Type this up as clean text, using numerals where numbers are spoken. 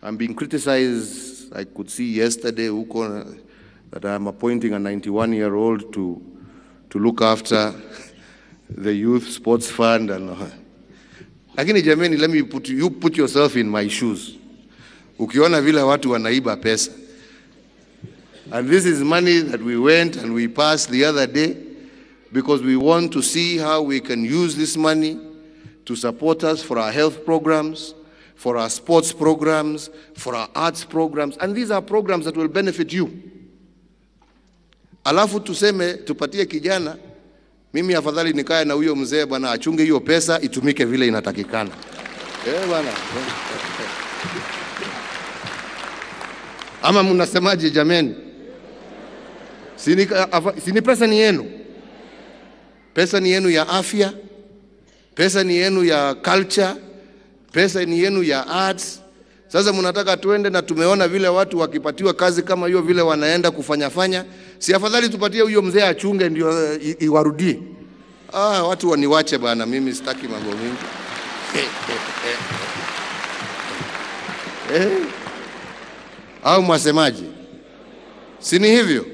I'm being criticized. I could see yesterday that I'm appointing a 91-year-old to look after the youth sports fund and lakini jameni, let me put yourself in my shoes. Ukiona vile watu wanaiba pesa, and this is money that we went and we passed the other day because we want to see how we can use this money to support us for our health programs, for our sports programs, for our arts programs, and these are programs that will benefit you. Alafu tuseme tupatie kijana, mimi afadhali nikae na huyo mzee bwana achunge hiyo pesa itumike vile inatakikana. Bwana. Ama mnasemaje jameni? Sini pesa ni yenu. Pesa ni yenu ya afya, pesa ni yenu ya culture, pesa ni yenu ya arts. Sasa mnataka tuende na tumeona vile watu wakipatiwa kazi kama hiyo vile wanaenda kufanya. Si afadhali tupatie huyo mzee achunge ndio iwarudie. Watu waniwache bana, mimi sitaki mambo mingi. Au mwasemaje? Si ni hivyo?